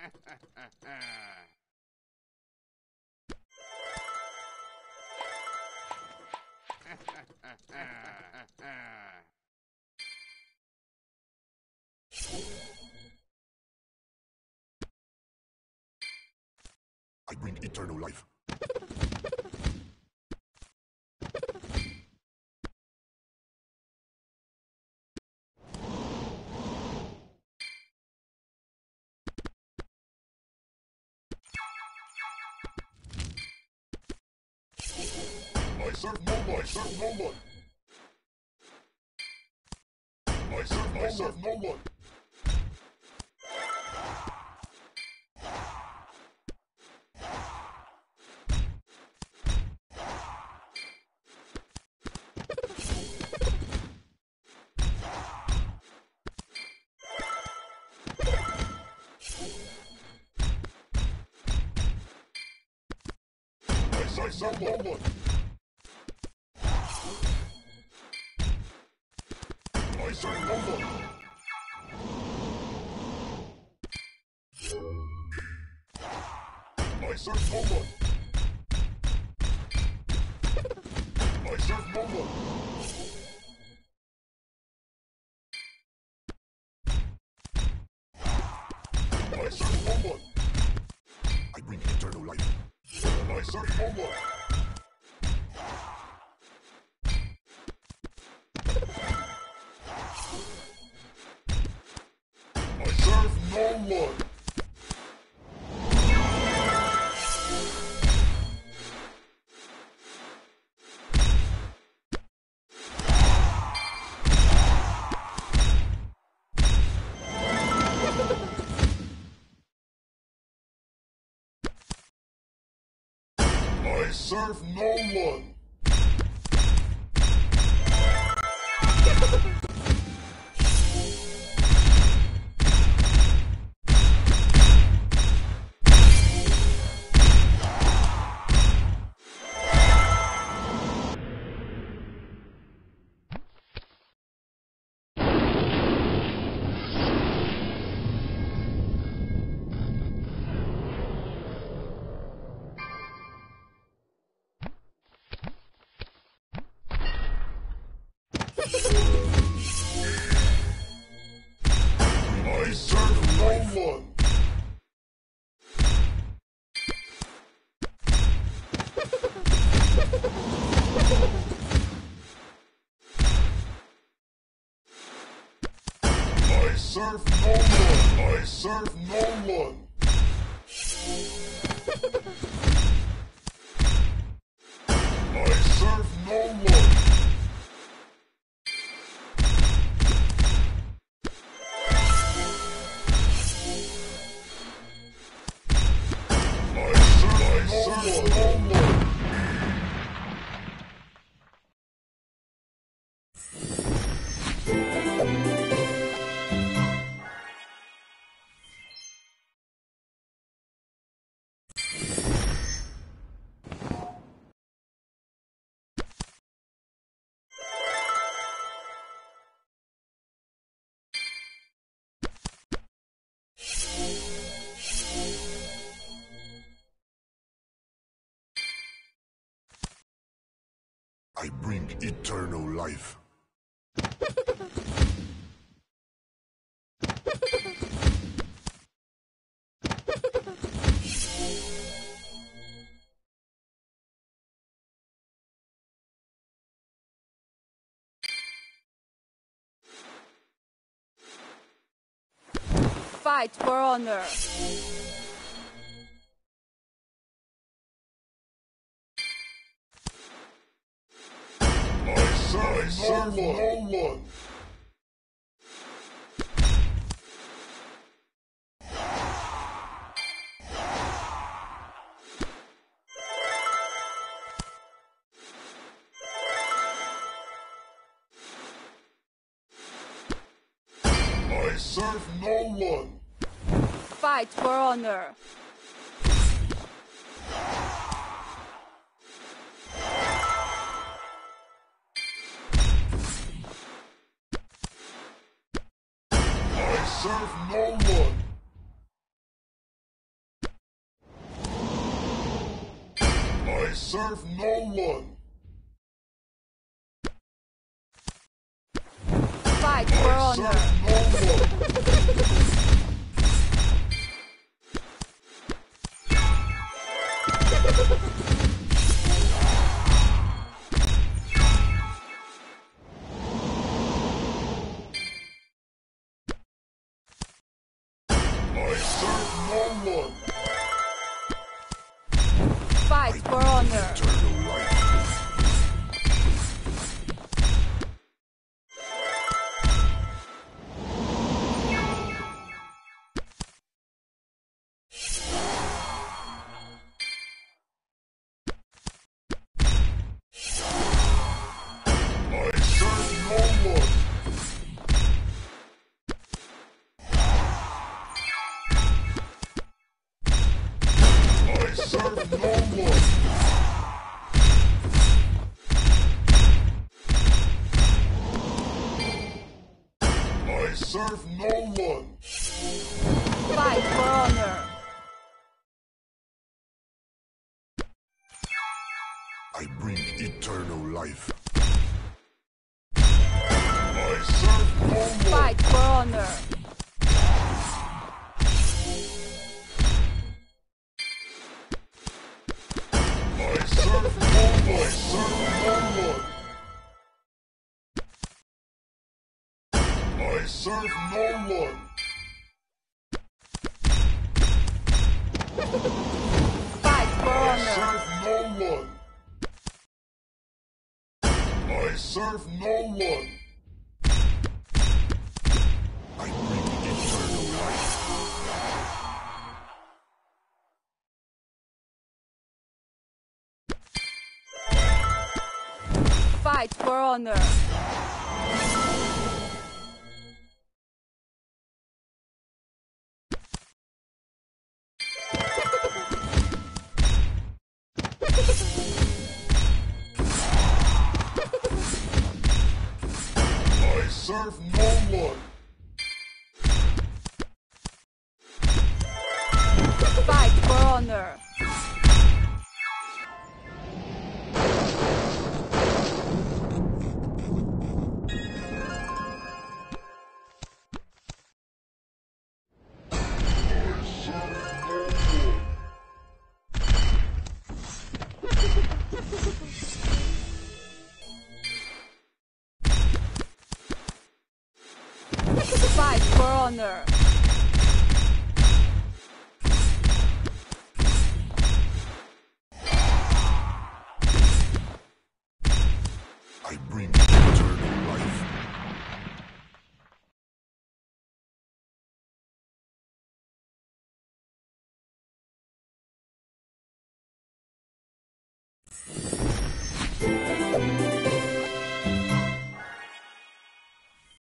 I bring eternal life. I serve no one. I serve no one. I serve no one. I serve no one. I serve no one. I serve no one. I serve no one. I serve no one. I bring eternal life. I serve no one. I serve no one. I serve no one. I serve no one. I serve no one. I serve no one. I serve no one. I bring eternal life. Fight for honor. I serve no one. I serve no one. Fight for honor. I serve no one. serve no one. Fight for honor. Serve no one. I serve no one. Fight for honor. Eternal life. I serve no one. I serve no one. I serve no one. Fight for honor. I bring eternal life. I serve no one. Fight for honor. I serve no one. I serve no one. I serve no one. Fight for I honor. serve no one. I serve no one. I bring eternal life. Fight for honor. I serve no one. Fight for honor. Fight for honor.